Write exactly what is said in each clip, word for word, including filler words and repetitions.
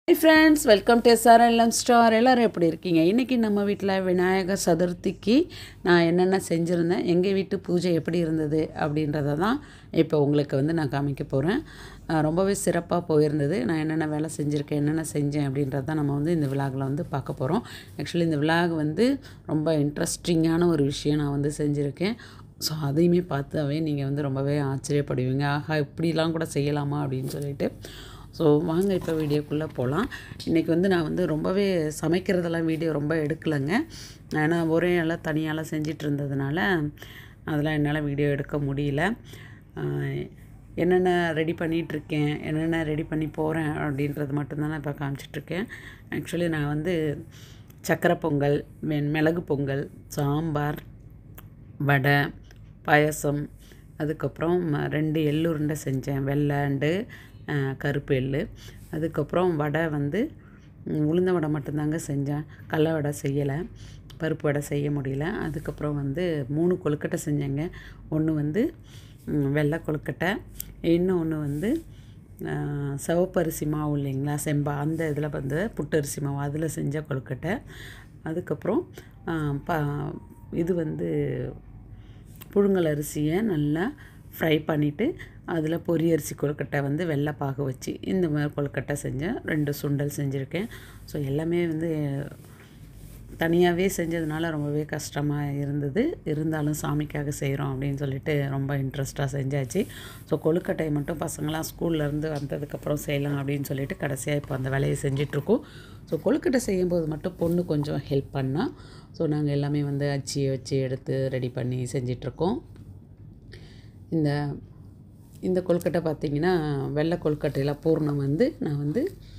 Hi friends, welcome to S R L M Star. எல்லாரும் எப்படி இருக்கீங்க? இன்னைக்கு நம்ம வீட்டில் விநாயகர் சதுர்த்திக்கு நான் என்னென்ன செஞ்சுருந்தேன், எங்கள் வீட்டு பூஜை எப்படி இருந்தது அப்படின்றத தான் இப்போ உங்களுக்கு வந்து நான் காமிக்க போகிறேன். ரொம்பவே சிறப்பாக போயிருந்தது. நான் என்னென்ன வேலை செஞ்சுருக்கேன், என்னென்ன செஞ்சேன் அப்படின்றத தான் நம்ம வந்து இந்த விலாகில் வந்து பார்க்க போகிறோம். ஆக்சுவலி இந்த விலாக் வந்து ரொம்ப இன்ட்ரெஸ்டிங்கான ஒரு விஷயம் நான் வந்து செஞ்சுருக்கேன். ஸோ அதையுமே பார்த்தாவே நீங்கள் வந்து ரொம்பவே ஆச்சரியப்படுவீங்க. ஆஹா, இப்படிலாம் கூட செய்யலாமா அப்படின்னு சொல்லிட்டு. ஸோ வாங்க இப்போ வீடியோக்குள்ளே போகலாம். இன்றைக்கி வந்து நான் வந்து ரொம்பவே சமைக்கிறதெல்லாம் வீடியோ ரொம்ப எடுக்கலைங்க. ஏன்னா ஒரே எல்லாம் தனியாலாம் செஞ்சிட்டு இருந்ததுனால அதெல்லாம் என்னால் வீடியோ எடுக்க முடியல. என்னென்ன ரெடி பண்ணிகிட்ருக்கேன், என்னென்ன ரெடி பண்ணி போகிறேன் அப்படின்றது மட்டும்தான் நான் இப்போ காமிச்சிட்ருக்கேன். ஆக்சுவலி நான் வந்து சக்கரை பொங்கல், மெ மிளகு பொங்கல், சாம்பார், வடை, பாயசம், அதுக்கப்புறம் ரெண்டு எள்ளு உருண்டை செஞ்சேன், வெள்ளை அண்டு கருப்பு எள்ளு. அதுக்கப்புறம் வடை வந்து உளுந்த வடை மட்டும்தாங்க செஞ்சேன், கடல வடை செய்யலை, பருப்பு வடை செய்ய முடியல. அதுக்கப்புறம் வந்து மூணு கொழுக்கட்டை செஞ்சேங்க. ஒன்று வந்து வெள்ளை கொழுக்கட்டை, இன்னொன்று வந்து சிவப்பரிசி மாவு இல்லைங்களா, செம்பா, அந்த இதில் வந்து புட்டரிசி மாவு அதில் செஞ்ச கொழுக்கட்டை. அதுக்கப்புறம் ப இது வந்து புழுங்கல் அரிசியை நல்லா ஃப்ரை பண்ணிவிட்டு அதில் பொரி அரிசி கொழுக்கட்டை வந்து வெள்ளை பாகு வச்சு இந்த மாதிரி கொழுக்கட்டை செஞ்சேன். ரெண்டு சுண்டல் செஞ்சுருக்கேன். ஸோ எல்லாமே வந்து தனியாகவே செஞ்சதுனால ரொம்பவே கஷ்டமாக இருந்தது. இருந்தாலும் சாமிக்காக செய்கிறோம் அப்படின்னு சொல்லிட்டு ரொம்ப இன்ட்ரெஸ்ட்டாக செஞ்சாச்சு. ஸோ கொழுக்கட்டையை மட்டும் பசங்களாம் ஸ்கூல்லேருந்து வந்ததுக்கப்புறம் செய்யலாம் அப்படின்னு சொல்லிட்டு கடைசியாக இப்போ அந்த வேலையை செஞ்சிட்ருக்கோம். ஸோ கொழுக்கட்டை செய்யும்போது மட்டும் பொண்ணு கொஞ்சம் ஹெல்ப் பண்ணால். ஸோ நாங்கள் எல்லாமே வந்து அச்சியை வச்சு எடுத்து ரெடி பண்ணி செஞ்சிட்ருக்கோம். இந்த இந்த கொழுக்கட்டை பார்த்திங்கன்னா வெள்ளை கொழுக்கட்டையில் பூர்ணம் வந்து நான் வந்து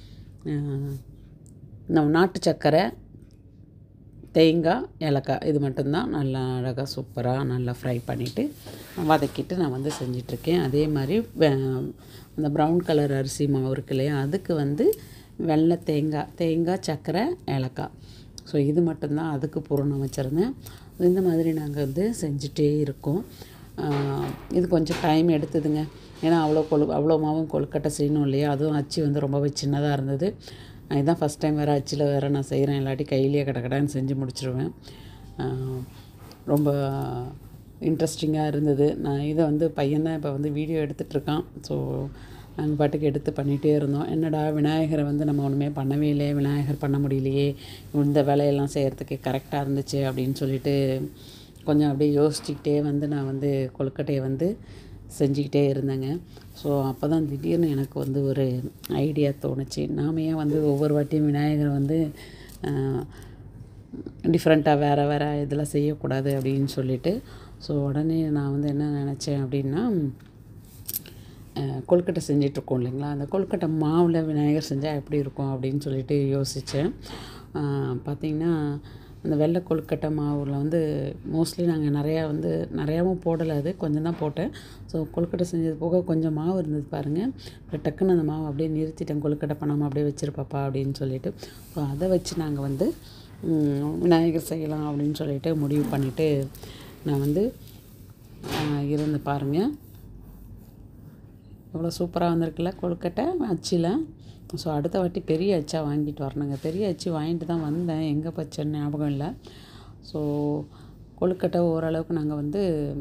நம்ம நாட்டு சர்க்கரை, தேங்காய், ஏலக்காய் இது மட்டும்தான் நல்லா அழகாக சூப்பராக நல்லா ஃப்ரை பண்ணிவிட்டு வதக்கிட்டு நான் வந்து செஞ்சிட்ருக்கேன். அதே மாதிரி அந்த ப்ரௌன் கலர் அரிசி மாவு இருக்கு இல்லையா, அதுக்கு வந்து வெள்ளை தேங்காய், தேங்காய், சர்க்கரை, ஏலக்காய், ஸோ இது மட்டும்தான் அதுக்கு பூரணம் வச்சுருந்தேன். இந்த மாதிரி நாங்கள் வந்து செஞ்சிட்டே இருக்கோம். இது கொஞ்சம் டைம் எடுத்ததுங்க. ஏன்னா அவ்வளோ கொழு அவ்வளோ மாவும் கொழுக்கட்டை செய்யணும் இல்லையா, அதுவும் அச்சு வந்து ரொம்பவே சின்னதாக இருந்தது. இதுதான் ஃபஸ்ட் டைம் வேறு அச்சில் வேறு நான் செய்கிறேன், இல்லாட்டி கையிலேயே கடை கடைன்னு செஞ்சு முடிச்சிடுவேன். ரொம்ப இன்ட்ரெஸ்டிங்காக இருந்தது. நான் இதை வந்து பையன்தான் இப்போ வந்து வீடியோ எடுத்துகிட்ருக்கான். ஸோ நாங்கள் பாட்டுக்கு எடுத்து பண்ணிகிட்டே இருந்தோம். என்னடா விநாயகரை வந்து நம்ம ஒன்றுமே பண்ணவே இல்லையே, விநாயகர் பண்ண முடியலையே, இந்த வேலையெல்லாம் செய்கிறதுக்கு கரெக்டாக இருந்துச்சு அப்படின்னு சொல்லிட்டு கொஞ்சம் அப்படியே யோசிச்சுக்கிட்டே வந்து நான் வந்து கொழுக்கட்டையை வந்து செஞ்சுக்கிட்டே இருந்தேங்க. ஸோ அப்போ தான் திடீர்னு எனக்கு வந்து ஒரு ஐடியா தோணுச்சு, நாம் ஏன் வந்து ஒவ்வொரு வாட்டியும் விநாயகரை வந்து டிஃப்ரெண்ட்டாக வேறு வேறு இதில் செய்யக்கூடாது அப்படின்னு சொல்லிட்டு. ஸோ உடனே நான் வந்து என்ன நினச்சேன் அப்படின்னா, கொழுக்கட்டை செஞ்சிட்ருக்கோம் இல்லைங்களா, அந்த கொழுக்கட்டை மாவில் விநாயகர் செஞ்சால் எப்படி இருக்கும் அப்படின்னு சொல்லிட்டு யோசித்தேன். பார்த்திங்கன்னா அந்த வெள்ளை கொழுக்கட்டை மாவில் வந்து மோஸ்ட்லி நாங்கள் நிறையா வந்து நிறையாவும் போடலை, அது கொஞ்சம் தான் போட்டேன். ஸோ கொழுக்கட்டை செஞ்சது போக கொஞ்சம் மாவு இருந்தது பாருங்கள். இப்போ டக்குன்னு அந்த மாவு அப்படியே நிறுத்திட்டேன், கொழுக்கட்டை பண்ணாமல் அப்படியே வச்சுருப்பாப்பா அப்படின்னு சொல்லிட்டு. ஸோ அதை வச்சு நாங்கள் வந்து விநாயகர் செய்யலாம் அப்படின்னு சொல்லிட்டு முடிவு பண்ணிவிட்டு நான் வந்து இருந்து பாருங்கள், எவ்வளோ சூப்பராக வந்திருக்குல்ல கொழுக்கட்டை அச்சில். ஸோ அடுத்த வாட்டி பெரிய அச்சா வாங்கிட்டு வரணுங்க. பெரிய அச்சு வாங்கிட்டு தான் வந்தேன், எங்கே பச்சைன்னு ஞாபகம் இல்லை. ஸோ கொழுக்கட்டை ஓரளவுக்கு நாங்கள் வந்து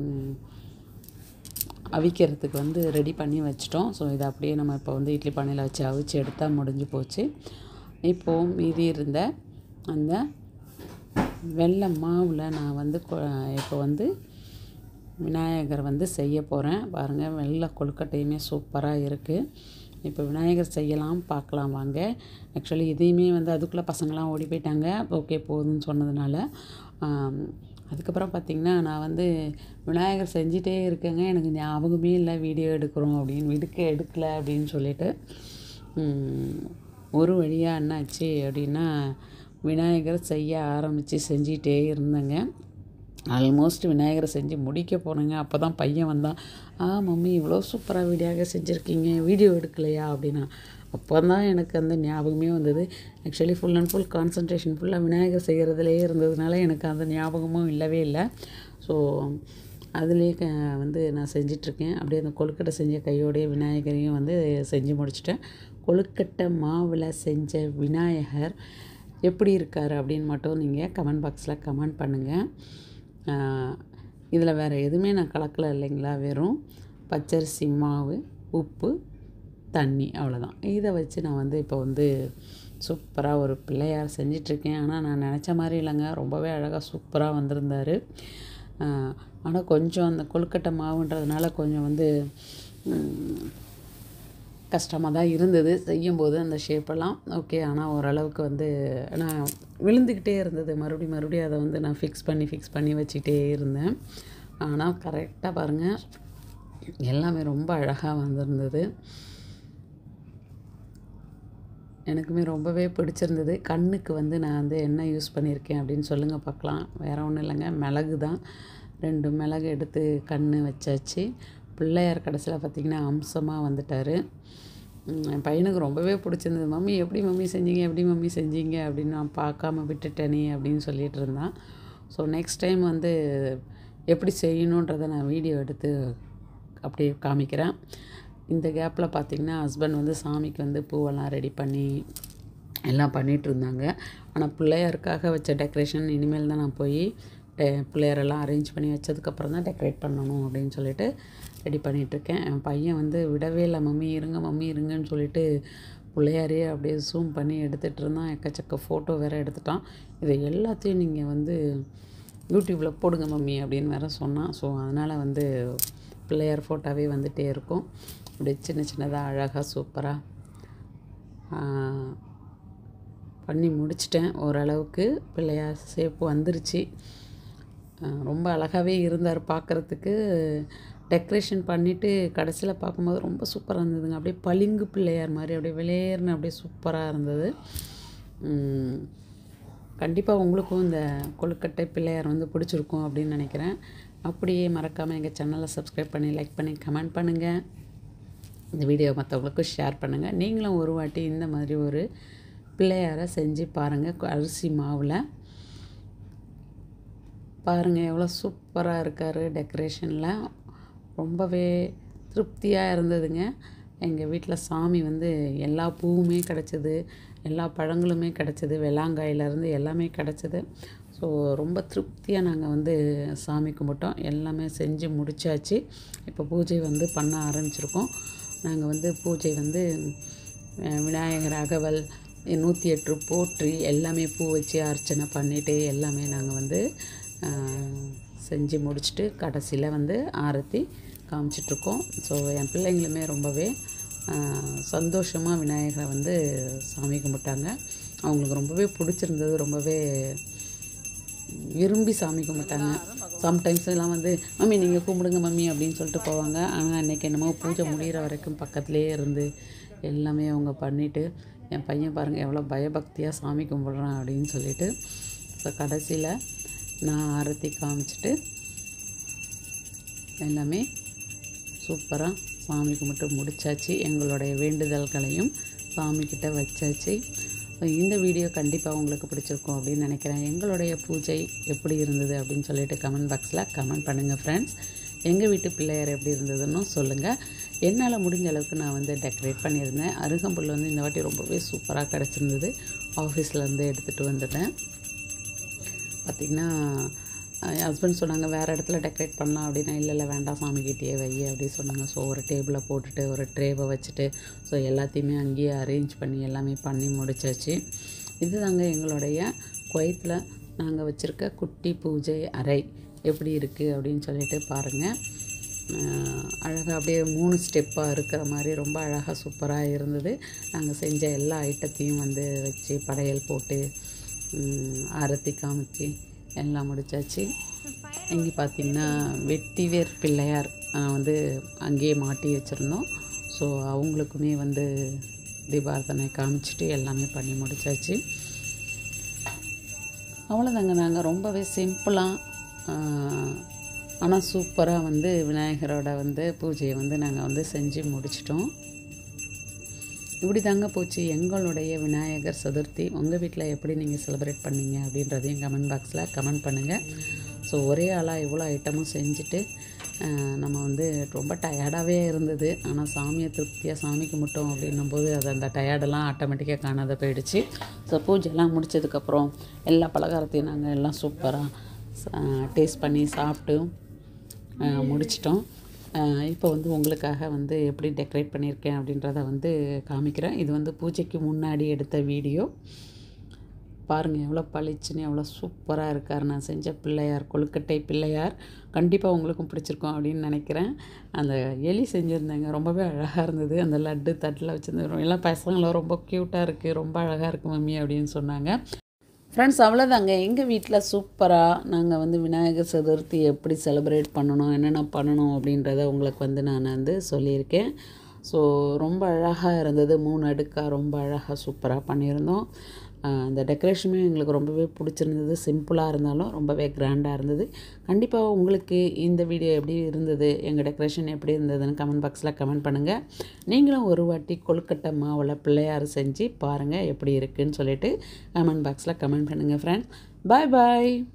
அவிக்கிறதுக்கு வந்து ரெடி பண்ணி வச்சிட்டோம். ஸோ இதை அப்படியே நம்ம இப்போ வந்து இட்லி பானையில் வச்சு அவிச்சு எடுத்தால் முடிஞ்சு போச்சு. இப்போது மீதி இருந்த அந்த வெள்ளை மாவில் நான் வந்து இப்போ வந்து விநாயகர் வந்து செய்ய போகிறேன். பாருங்கள், வெள்ளை கொழுக்கட்டையுமே சூப்பராக இருக்குது. இப்போ விநாயகர் செய்யலாம், பார்க்கலாம் வாங்க. ஆக்சுவலி இதையுமே வந்து அதுக்குள்ளே பசங்களாம் ஓடி போயிட்டாங்க, ஓகே போதுன்னு சொன்னதுனால. அதுக்கப்புறம் பார்த்திங்கன்னா நான் வந்து விநாயகர் செஞ்சிட்டே இருக்கேங்க, எனக்கு ஞாபகமே இல்லை வீடியோ எடுக்கிறோம் அப்படின்னு, எடுக்க எடுக்கலை அப்படின்னு சொல்லிட்டு ஒரு வழியாக என்னாச்சு அப்படின்னா விநாயகர் செய்ய ஆரம்பித்து செஞ்சிகிட்டே இருந்தேங்க. ஆல்மோஸ்ட் விநாயகரை செஞ்சு முடிக்க போனேங்க. அப்போ தான் பையன் வந்தான், ஆ மம்மி இவ்வளோ சூப்பராக வீடியோவாக செஞ்சுருக்கீங்க, வீடியோ எடுக்கலையா அப்படின்னா. அப்போ தான் எனக்கு அந்த ஞாபகமே வந்தது. Actually full and full concentration ஃபுல்லாக விநாயகர் செய்கிறதுலே இருந்ததுனால எனக்கு அந்த ஞாபகமும் இல்லவே இல்லை. ஸோ அதுலேயே க வந்து நான் செஞ்சிட்ருக்கேன். அப்படியே அந்த கொழுக்கட்டை செஞ்ச கையோடைய விநாயகரையும் வந்து செஞ்சு முடிச்சிட்டேன். கொழுக்கட்டை மாவில் செஞ்ச விநாயகர் எப்படி இருக்கார் அப்படின்னு மட்டும் நீங்கள் கமெண்ட் பாக்ஸில் கமெண்ட் பண்ணுங்கள். இதில் வேறு எதுவுமே நான் கலக்கலை இல்லைங்களா, வெறும் பச்சரிசி மாவு, உப்பு, தண்ணி, அவ்வளோதான். இதை வச்சு நான் வந்து இப்போ வந்து சூப்பராக ஒரு பிள்ளையார் செஞ்சிட்ருக்கேன். ஆனால் நான் நினச்ச மாதிரி இல்லைங்க, ரொம்பவே அழகாக சூப்பராக வந்திருந்தார். ஆனால் கொஞ்சம் அந்த கொழுக்கட்டை மாவுன்றதுனால கொஞ்சம் வந்து கஷ்டமாக தான் இருந்தது செய்யும்போது அந்த ஷேப்பெல்லாம். ஓகே, ஆனால் ஓரளவுக்கு வந்து நான் விழுந்துக்கிட்டே இருந்தது. மறுபடியும் மறுபடியும் அதை வந்து நான் ஃபிக்ஸ் பண்ணி ஃபிக்ஸ் பண்ணி வச்சுக்கிட்டே இருந்தேன். ஆனால் கரெக்டாக பாருங்கள், எல்லாமே ரொம்ப அழகாக வந்திருந்தது. எனக்குமே ரொம்பவே பிடிச்சிருந்தது. கண்ணுக்கு வந்து நான் வந்து என்ன யூஸ் பண்ணியிருக்கேன் அப்படின்னு சொல்லுங்கள் பார்க்கலாம். வேறு ஒன்றும் இல்லைங்க, மிளகு தான். ரெண்டு மிளகு எடுத்து கண் வச்சாச்சு. பிள்ளையார் கடைசியில் பார்த்திங்கன்னா அம்சமாக வந்துட்டார். என் பையனுக்கு ரொம்பவே பிடிச்சிருந்தது. மம்மி எப்படி மம்மி செஞ்சீங்க, எப்படி மம்மி செஞ்சீங்க அப்படின்னு நான் பார்க்காம விட்டுட்டேனே அப்படின்னு சொல்லிகிட்டு இருந்தான். ஸோ நெக்ஸ்ட் டைம் வந்து எப்படி செய்யணுன்றதை நான் வீடியோ எடுத்து அப்படியே காமிக்கிறேன். இந்த கேப்பில் பார்த்திங்கன்னா ஹஸ்பண்ட் வந்து சாமிக்கு வந்து பூவெல்லாம் ரெடி பண்ணி எல்லாம் பண்ணிகிட்டு இருந்தாங்க. ஆனால் பிள்ளையாருக்காக வச்ச டெக்கரேஷன் இனிமேல் தான் நான் போய் பிள்ளையாரெல்லாம் அரேஞ்ச் பண்ணி வச்சதுக்கப்புறம் தான் டெக்கரேட் பண்ணணும் அப்படின்னு சொல்லிட்டு ரெடி பண்ணிகிட்ருக்கேன். என் பையன் வந்து விடவே இல்லை, மம்மி இருங்க மம்மி இருங்கன்னு சொல்லிட்டு பிள்ளையாரையே அப்படியே ஜூம் பண்ணி எடுத்துகிட்டு இருந்தான். எக்கச்சக்க ஃபோட்டோ வேறு எடுத்துட்டான். இதை எல்லாத்தையும் நீங்கள் வந்து யூடியூப்பில் போடுங்க மம்மி அப்படின்னு வேறு சொன்னான். ஸோ அதனால் வந்து பிள்ளையார் ஃபோட்டோவே வந்துகிட்டே இருக்கும். அப்படியே சின்ன சின்னதாக அழகாக சூப்பராக பண்ணி முடிச்சிட்டேன். ஓரளவுக்கு பிள்ளையார் ஷேப் வந்துருச்சு. ரொம்ப அழகாகவே இருந்தார் பார்க்குறதுக்கு. டெக்கரேஷன் பண்ணிவிட்டு கடைசியில் பார்க்கும்போது ரொம்ப சூப்பராக இருந்ததுங்க. அப்படியே பளிங்கு பிள்ளையார் மாதிரி அப்படியே விளையர்னு அப்படியே சூப்பராக இருந்தது. கண்டிப்பாக உங்களுக்கும் இந்த கொழுக்கட்டை பிள்ளையார் வந்து பிடிச்சிருக்கும் அப்படின்னு நினைக்கிறேன். அப்படியே மறக்காமல் எங்கள் சேனலை சப்ஸ்கிரைப் பண்ணி லைக் பண்ணி கமெண்ட் பண்ணுங்கள். இந்த வீடியோ மற்றவங்களுக்கும் ஷேர் பண்ணுங்கள். நீங்களும் ஒரு வாட்டி இந்த மாதிரி ஒரு பிள்ளையாரை செஞ்சு பாருங்கள். அரிசி மாவில் பாருங்கள் எவ்வளோ சூப்பராக இருக்கார். டெக்கரேஷனில் ரொம்பவே திருப்தியாக இருந்ததுங்க. எங்கள் வீட்டில் சாமி வந்து எல்லா பூவுமே கிடச்சிது, எல்லா பழங்களுமே கிடச்சிது, வெள்ளாங்காயிலேருந்து எல்லாமே கிடச்சிது. ஸோ ரொம்ப திருப்தியாக நாங்கள் வந்து சாமி கும்பிட்டோம். எல்லாமே செஞ்சு முடித்தாச்சு. இப்போ பூஜை வந்து பண்ண ஆரம்பிச்சிருக்கோம். நாங்கள் வந்து பூஜை வந்து விநாயகர் அகவல் நூற்றி எட்டு போற்றி எல்லாமே பூ வச்சு அர்ச்சனை பண்ணிவிட்டு எல்லாமே நாங்கள் வந்து செஞ்சு முடிச்சுட்டு கடைசியில் வந்து ஆரத்தி காமிச்சிட்ருக்கோம். ஸோ என் பிள்ளைங்களுமே ரொம்பவே சந்தோஷமாக விநாயகரை வந்து சாமி கும்பிட்டாங்க. அவங்களுக்கு ரொம்பவே பிடிச்சிருந்தது. ரொம்பவே விரும்பி சாமி கும்பிட்டாங்க. சம்டைம்ஸ் எல்லாம் வந்து மம்மி நீங்கள் கும்பிடுங்க மம்மி அப்படின்னு சொல்லிட்டு போவாங்க. ஆனால் அன்றைக்கி என்னமோ பூஜை முடிகிற வரைக்கும் பக்கத்துலேயே இருந்து எல்லாமே அவங்க பண்ணிவிட்டு, என் பையன் பாருங்கள் எவ்வளோ பயபக்தியாக சாமி கும்பிட்றான் அப்படின்னு சொல்லிட்டு. ஸோ கடைசியில் நான் ஆரத்தி காமிச்சிட்டு எல்லாமே சூப்பராக சாமி கும்பிட்டு முடித்தாச்சு. எங்களுடைய வேண்டுதல்களையும் சாமிக்கிட்ட வச்சாச்சு. இந்த வீடியோ கண்டிப்பாக உங்களுக்கு பிடிச்சிருக்கும் அப்படின்னு நினைக்கிறேன். எங்களுடைய பூஜை எப்படி இருந்தது அப்படின்னு சொல்லிட்டு கமெண்ட் பாக்ஸில் கமெண்ட் பண்ணுங்கள் ஃப்ரெண்ட்ஸ். எங்கள் வீட்டு பிள்ளையார் எப்படி இருந்ததுன்னு சொல்லுங்கள். என்னால் முடிஞ்ச அளவுக்கு நான் வந்து டெக்கரேட் பண்ணியிருந்தேன். அருகம்புல் வந்து இந்த வாட்டி ரொம்பவே சூப்பராக கிடச்சிருந்தது. ஆஃபீஸ்லேருந்து எடுத்துகிட்டு வந்துட்டேன். பார்த்திங்கன்னா என் ஹஸ்பண்ட் சொன்னாங்க வேறு இடத்துல டெக்கரேட் பண்ணலாம் அப்படின்னா, இல்லை இல்லை வேண்டாம் சாமிக்கிட்டேயே வை அப்படின்னு சொன்னாங்க. ஸோ ஒரு டேபிளை போட்டுட்டு ஒரு ட்ரேவை வச்சுட்டு ஸோ எல்லாத்தையுமே அங்கேயே அரேஞ்ச் பண்ணி எல்லாமே பண்ணி முடிச்சாச்சு. இது தாங்க எங்களுடைய குவைத்தில் நாங்கள் வச்சுருக்க குட்டி பூஜை அறை எப்படி இருக்குது அப்படின்னு சொல்லிட்டு பாருங்கள். அழகாக அப்படியே மூணு ஸ்டெப்பாக இருக்கிற மாதிரி ரொம்ப அழகாக சூப்பராக இருந்தது. நாங்கள் செஞ்ச எல்லா ஐட்டத்தையும் வந்து வச்சு படையல் போட்டு ஆரத்தி காமிச்சு எல்லாம் முடித்தாச்சு. இங்கே பார்த்திங்கன்னா வெட்டிவேர் பிள்ளையார் வந்து அங்கேயே மாட்டி வச்சுருந்தோம். ஸோ அவங்களுக்குமே வந்து தீபாரதனை காமிச்சிட்டு எல்லாமே பண்ணி முடித்தாச்சு. அவ்வளோதாங்க. நாங்கள் ரொம்பவே சிம்பிளாக ஆனால் சூப்பராக வந்து விநாயகரோட வந்து பூஜையை வந்து நாங்கள் வந்து செஞ்சு முடிச்சிட்டோம். இப்படி தாங்க போச்சு எங்களுடைய விநாயகர் சதுர்த்தி. உங்கள் வீட்டில் எப்படி நீங்கள் செலிப்ரேட் பண்ணீங்க அப்படின்றதையும் கமெண்ட் பாக்ஸில் கமெண்ட் பண்ணுங்கள். ஸோ ஒரே ஆளாக இவ்வளோ ஐட்டமும் செஞ்சுட்டு நம்ம வந்து ரொம்ப டயர்டாகவே இருந்தது. ஆனால் சாமியை திருப்தியாக சாமி கும்பிட்டோம் அப்படின்னும்போது அது அந்த டயர்டெல்லாம் ஆட்டோமேட்டிக்காக காணாத போயிடுச்சு. ஸோ பூஜைலாம் முடித்ததுக்கப்புறம் எல்லா பலகாரத்தையும் நாங்கள் எல்லாம் சூப்பராக டேஸ்ட் பண்ணி சாப்பிட்டு முடிச்சிட்டோம். இப்போ வந்து உங்களுக்காக வந்து எப்படி டெக்கரேட் பண்ணியிருக்கேன் அப்படின்றத வந்து காமிக்கிறேன். இது வந்து பூஜைக்கு முன்னாடி எடுத்த வீடியோ. பாருங்கள் எவ்வளோ பளிச்சுன்னு எவ்வளோ சூப்பராக இருக்கார் நான் செஞ்ச பிள்ளையார், கொழுக்கட்டை பிள்ளையார். கண்டிப்பாக உங்களுக்கும் பிடிச்சிருக்கோம் அப்படின்னு நினைக்கிறேன். அந்த எலி செஞ்சுருந்தாங்க, ரொம்பவே அழகாக இருந்தது. அந்த லட்டு தட்டில் வச்சுருந்து எல்லாம் பசங்களும் ரொம்ப க்யூட்டாக இருக்குது, ரொம்ப அழகாக இருக்குது மம்மி அப்படின்னு சொன்னாங்க. ஃப்ரெண்ட்ஸ், அவ்வளோதாங்க. எங்கள் வீட்டில் சூப்பராக நாங்கள் வந்து விநாயகர் சதுர்த்தி எப்படி செலிப்ரேட் பண்ணணும், என்னென்ன பண்ணணும் அப்படின்றத உங்களுக்கு வந்து நான் வந்து சொல்லியிருக்கேன். ஸோ ரொம்ப அழகாக இருந்தது. மூணு அடுக்காக ரொம்ப அழகாக சூப்பராக பண்ணியிருந்தோம். அந்த டெக்கரேஷனுமே எங்களுக்கு ரொம்பவே பிடிச்சிருந்தது. சிம்பிளாக இருந்தாலும் ரொம்பவே கிராண்டாக இருந்தது. கண்டிப்பாக உங்களுக்கு இந்த வீடியோ எப்படி இருந்தது, எங்கள் டெக்கரேஷன் எப்படி இருந்ததுன்னு கமெண்ட் பாக்ஸில் கமெண்ட் பண்ணுங்கள். நீங்களும் ஒரு வாட்டி கொழுக்கட்டை மாவில் பிள்ளையார் செஞ்சு பாருங்கள் எப்படி இருக்குதுன்னு சொல்லிவிட்டு கமெண்ட் பாக்ஸில் கமெண்ட் பண்ணுங்கள் ஃப்ரெண்ட்ஸ். பாய் பாய்.